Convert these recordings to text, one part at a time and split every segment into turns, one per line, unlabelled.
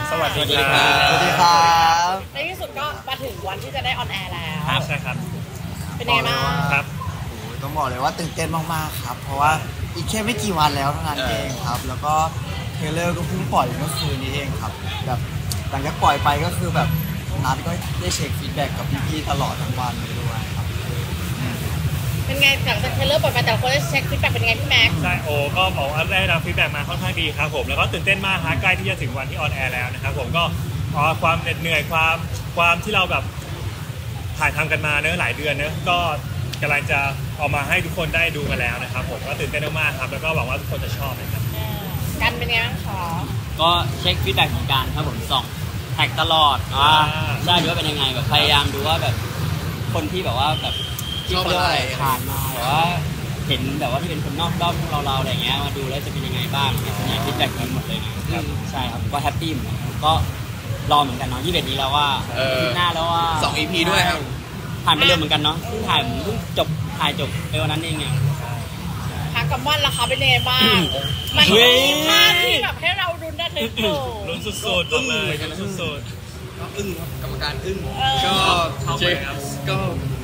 สวัสดีครับ
สวัสดีครับ
ในที่สุดก็มาถึงวันที่จะได้ออนแอร์แล้ว
ครับใช่ครับ
เป็นยังไงบ้าง
ครับ
ต้องบอกเลยว่าตื่นเต้นมากๆครับเพราะว่าอีกแค่ไม่กี่วันแล้วเท่านั้นเองครับแล้วก็เทรลเลอร์ก็เพิ่งปล่อยเมื่อคืนนี้เองครับแบบหลังจากปล่อยไปก็คือแบบนัดก็ได้เช็คฟีดแบ็กกับพี่ๆตลอดทั้งวันเลยด้วยครับ
เป็นไงหลังจากเทรลเลอร์ปล่อยไปแต่ละคนได้เช็คฟีดแบ็กเป็นยังไงพี่แม็กซ์
ใช่โอก็บอกว่าได้รับฟีดแบ็กมาค่อนข้างดีครับผมแล้วก็ตื่นเต้นมากฮะใกล้ที่จะถึงวันที่ออนแอร์แล้วนะครับผมก็ความเหน็ดเหนื่อยความที่เราแบบถ่ายทำกันมาเนอะหลายเดือนเนอะก็กำลังจะออกมาให้ทุกคนได้ดูกันแล้วนะครับผมก็ตื่นเต้นมากๆครับแล้วก็หวังว่าทุกคนจะชอบนะครับ
กันเป็นไงบ้างคะ
ก็เช็คฟีดแบ็กของการครับผมส่องแท็กตลอดใช่ดูว่าเป็นยังไงแบบพยายามดูว่าแบบคนที่แบบว่าแบบที่เขาอะไรผ่านมาแบบว่าเห็นแบบว่าที่เป็นคนนอกด้อมเราอะไรเงี้ยมาดูแล้วจะเป็นยังไงบ้างส่วนใหญ่ฟีดแบ็กดีหมดเลยนะครับใช่ครับก็แฮปปี้เหมือนกันก็รอเหมือนกันเนาะ21นี้แล้วว่าหน้าแล้วว่า
2 EP ด้วยครับ
ผ่านไปเร็วเหมือนกันเนาะเพิ่งถ่ายจบไปวันนั้นเองไง
พักกับม่อนราคาเป็นยังไงบ้างมันมีภาพที่แบบให้เรารุ้นได้เลย
ลุ้นสุดๆเลยลุ้นสุด
ๆก็อึ้งครับกรรมการอึ้ง
ก็
เจ๊ก็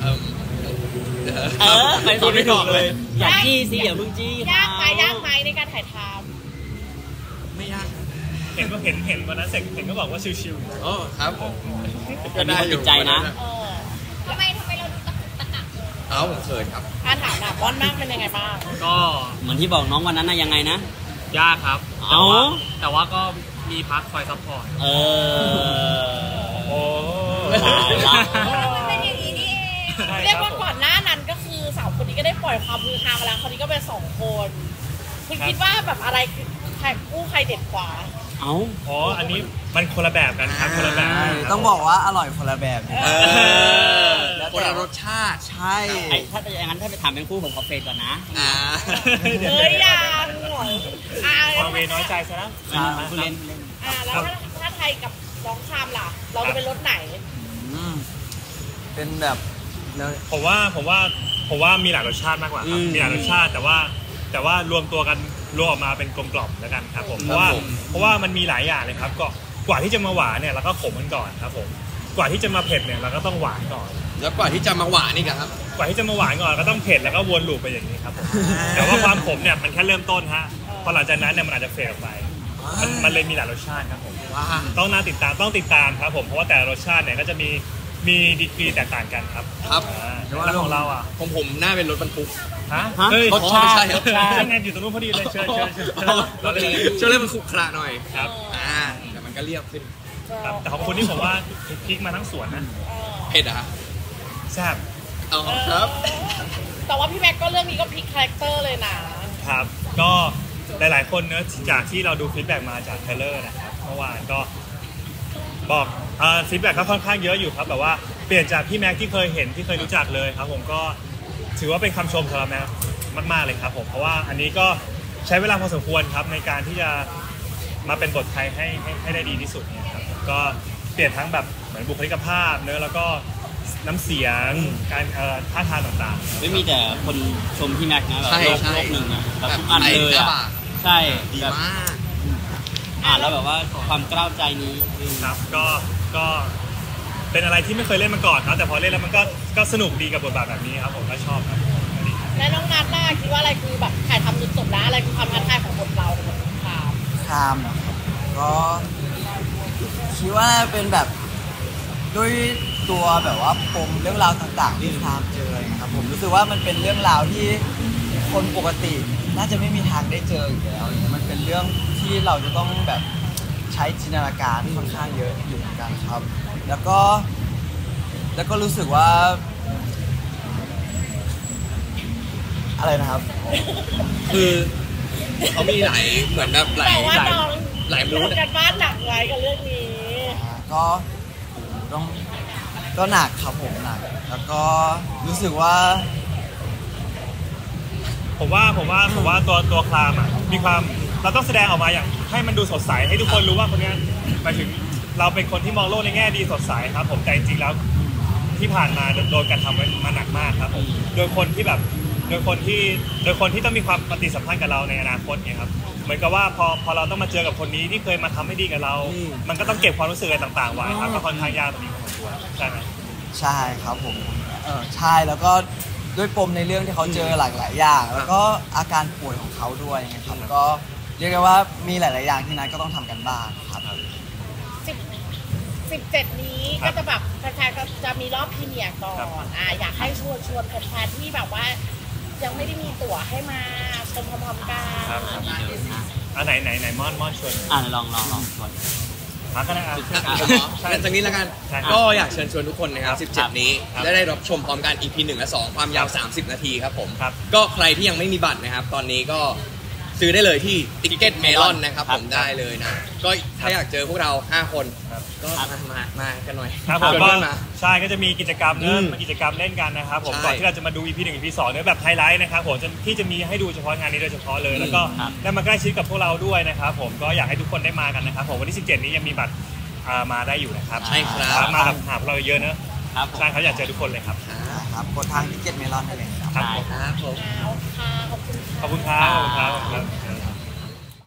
ไม่พูดไม่ถูกเลยอยากจี้สิอย่าเพิ่งจี้
ยากไหมในการถ่ายท
ำไม่ยาก
เห็นวันนั้นเสร็จเห็นก็บอกว่าชิว
ๆอ๋อครับผม
ก็ได้ติดใจนะ
ทำไมเราดูตะกุกตะกัก
ผมเคยครับ
ถามม่อนมากเป็นยังไงบ้าง
ก็เหมือนที่บอกน้องวันนั้นนะยังไงนะ
ยากครับแต่ว่าก็มีพักคอยซัพพอร์ต
โอ้
มันเป็นอย่างนี้นี่เองเรียกว่าก่อนหน้านั้นก็คือ3คนนี้ก็ได้ปล่อยความฮือฮามาแล้วคนนี้ก็เป็น2คนคุณคิดว่าแบบอะไรคือใครกู้ใครเด็ดกว่า
อันนี้มันคนละแบบกันครับคนละแบบ
ต้องบอกว่าอร่อยคนละแบบ
แล้วคนละรสชาติ
ใช่
ถ้าอย่างนั้นถ้าไปถามเป็นคู่ผมขอเฟรนก่อนนะ
ยัง
เอาเวน้อยใจซะแล้ว
คุณเล่น
แล้วถ้าไทยกับน้องชามล่ะเราจะเป็นรสไหน
เป็นแบบ
ผมว่ามีหลายรสชาติมากกว่าครับมีหลายรสชาติแต่ว่ารวมตัวกันรวมออกมาเป็นกลมกล่อมแล้วกันครับผมเพราะว่ามันมีหลายอย่างเลยครับก็กว่าที่จะมาหวานเนี่ยเราก็ขมกันก่อนครับผมกว่าที่จะมาเผ็ดเนี่ยเราก็ต้องหวานก่อน
แล้วกว่าที่จะมาหวานนี่ครับ
กว่าที่จะมาหวานก่อนก็ต้องเผ็ดแล้วก็วนลูปไปอย่างนี้ครับผมแต่ว่าความขมเนี่ยมันแค่เริ่มต้นฮะพอหลังจากนั้นเนี่ยมันอาจจะเฟดไปมันเลยมีหลายรสชาติครับผมต้องติดตามครับผมเพราะว่าแต่รสชาติเนี่ยก็จะมีดีกรีแตกต่างกันครับแล้วของเรา
ผมน่าเป็นรถบรรทุก
รสชาติ
ใช่ไงอยู่ตรงนู้นพอดีเลยเชิญ
ช่วยเล่นมันขรุขระหน่อย
ครับ
แต่มันก็เรียบขึ้น
แต่ของคุณนี่ผมว่าพริกมาทั้งสวนนะ
เผ็ดอะ
แซ่บ
ครับ
แต่ว่าพี่แม็กก็เรื่องนี้ก็พลิกคาแรคเตอร์เลยนะครับ
ก็หลายๆคนเนอะจากที่เราดูฟีดแบ็กมาจากเทรลเลอร์นะครับเมื่อวานก็บอกฟีดแบ็กก็ค่อนข้างเยอะอยู่ครับแบบว่าเปลี่ยนจากพี่แม็กที่เคยเห็นที่เคยรู้จักเลยครับผมก็ถือว่าเป็นคำชมสำหรับแม็กมากๆเลยครับผมเพราะว่าอันนี้ก็ใช้เวลาพอสมควรครับในการที่จะมาเป็นบทไทยให้ได้ดีที่สุดเนี่ยครับก็เปลี่ยนทั้งแบบเหมือนบุคลิกภาพเนอะแล้วก็น้ำเสียงการท่าทางต่าง
ๆไม่มีแต่คนชมพี่แม็กนะแบบโลกหนึ่งนะแบบทุกอันเลยใช่
ดีมาก
แล้วแบบว่าความกล้าใจนี้
ครับก็เป็นอะไรที่ไม่เคยเล่นมาก่อนครับแต่พอเล่นแล้วมันก็สนุกดีกับบทบาทแบบนี้ครับผมก็ชอบครับ
และน้องนัทน่าคิดว่าอะไรคือแบบถ่ายทำจนจบแล้วอะไรคือความท้าทายของบทเราของ
คามก็คิดว่าเป็นแบบด้วยตัวแบบว่าปมเรื่องราวต่างๆที่คามเจอครับผมรู้สึกว่ามันเป็นเรื่องราวที่คนปกติน่าจะไม่มีทางได้เจออยู่แล้วมันเป็นเรื่องที่เราจะต้องแบบใช้จินตนาการค่อนข้างเยอะอยู่เหมือนกันครับแล้วก็รู้สึกว่าอะไรนะครับ
คือเขามีหลายเหมือนแบบหลาย
มูดกันบ้านหนักไว้กับเรื่องนี้
ก็หนักครับผมหนักแล้วก็รู้สึกว่า
ผมว่าตัวคลามมีความเราต้องแสดงออกมาอย่างให้มันดูสดใสให้ทุกคนรู้ว่าคนนี้หมายถึงเราเป็นคนที่มองโลกในแง่ดีสดใสครับผมแต่จริงๆแล้วที่ผ่านมาโดนการทำมาหนักมากครับผมโดยคนที่แบบโดยคนที่ต้องมีความปฏิสัมพันธ์กับเราในอนาคตเนี่ยครับเหมือนกับว่าพอเราต้องมาเจอกับคนนี้ที่เคยมาทำให้ดีกับเรา มันก็ต้องเก็บความรู้สึกอะไรต่างๆไว้ครับก็ค่อนข้างยากตรงนี้พอสมควรใช่ไหม
ใช่ครับผมใช่แล้วก็ด้วยปมในเรื่องที่เขาเจอหลายๆอย่างแล้วก็อาการป่วยของเขาด้วยนะครับก็เรียกได้ว่ามีหลายๆอย่างที่นัทก็ต้องทำกันบ้างครับ
17 นี้ก็จะแบบแฟนๆก็จะมีรอบพรีเมียร์ก่อนอยากให้ชวนแฟนๆที่แบบว่ายังไม่ได้มีตั๋วให้มาชมพร้อมๆกัน
ไหนม่อนชวน
ลองก่อน
มาก็ได้ครับ
ผมเหรอจากนี้แล้วกัน
ใช่ครับ
ก็อยากเชิญชวนทุกคนนะครับ
ครับ
17 นี้
ครับ
ได้รับชมพร้อมกัน EP 1 และ 2 ความยาว 30 นาทีครับผม
ครับ
ก็ใครที่ยังไม่มีบัตรนะครับ ตอนนี้ก็ซื้อได้เลยที่ Ticket Melon นะครับผมได้เลยนะ ก็ถ้าอยากเจอพวกเรา 5 คน
ครับ
ก็มากันหน่อย
ครับผม
เชิญ
ก็
เพื่อนมา
ใช่ก็จะมีกิจกรรม
อืม
กิจกรรมเล่นกันนะครับผม
ใช่
ก่อนที่เราจะมาดู EP 1 EP 2เนี่ยแบบไฮไลท์นะครับผมที่จะมีให้ดูเฉพาะงานนี้โดยเฉพาะเลยแล้วก็
ครับ
ได้มาใกล้ชิดกับพวกเราด้วยนะครับผมก็อยากให้ทุกคนได้มากันนะครับผมวันที่ 17 นี้ยังมีบัตรมาได้อยู่นะครับ
ใช่ครับ
มาหาพวกเราเยอะเนอะ
ครับผม
ใช่เขาอยากเจอทุกคนเลยครับ
ครับกดทางที่เจ็ดเมลอนได้เลยครับ
ครับ
ใช่
ผม
ครับผม
ขอบคุณค่ะ
ขอบคุณครับขอบคุณครับ